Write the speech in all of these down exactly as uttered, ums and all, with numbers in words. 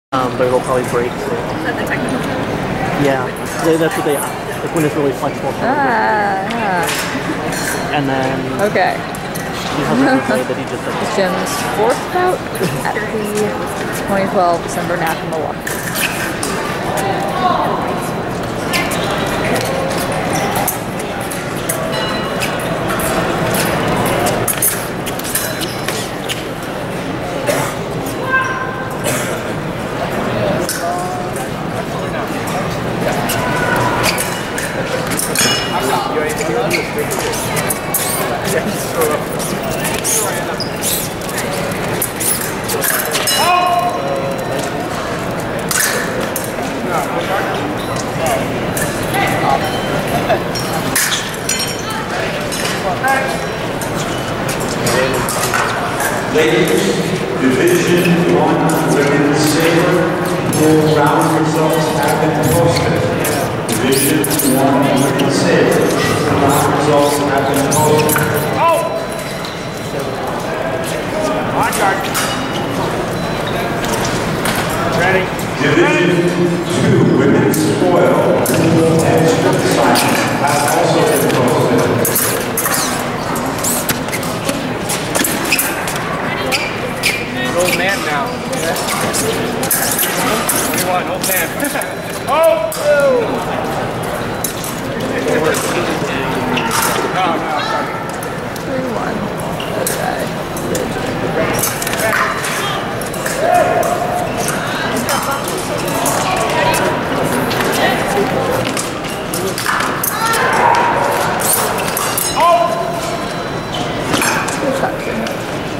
Um, but it'll probably break. So. Is that the technical term? Yeah, they, that's what they like when it's really flexible. Ah, yeah. And then. Okay. He has a way that he just like. Jim's fourth bout at the twenty twelve December N A C in Milwaukee. Ladies, Division one Women's Saber, full round results have been posted. Division one Women's Saber, full round results have been posted. Oh! On guard. Ready? Division two Women's Spoil, full and strip science have also been posted. Old man now. We want old man. Oh! Oh! No, no, sorry. three one. Oh! Good shot, Jim.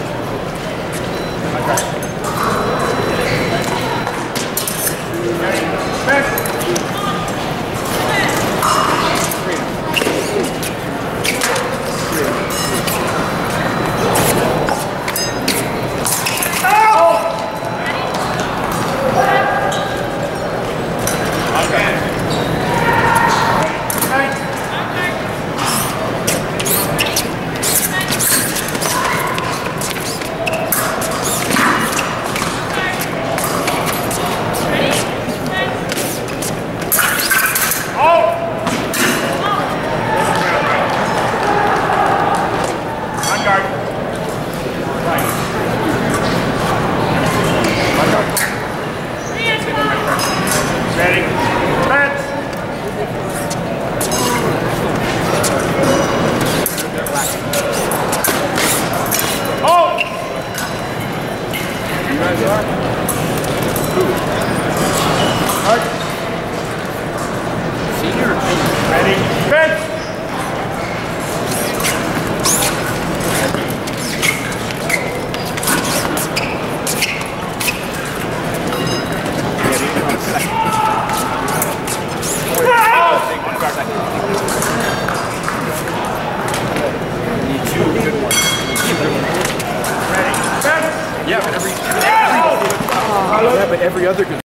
Ready? Fence! Oh! You guys are? Hard. Senior. Ready? Fence! Yeah, but every, every, yeah, but every other good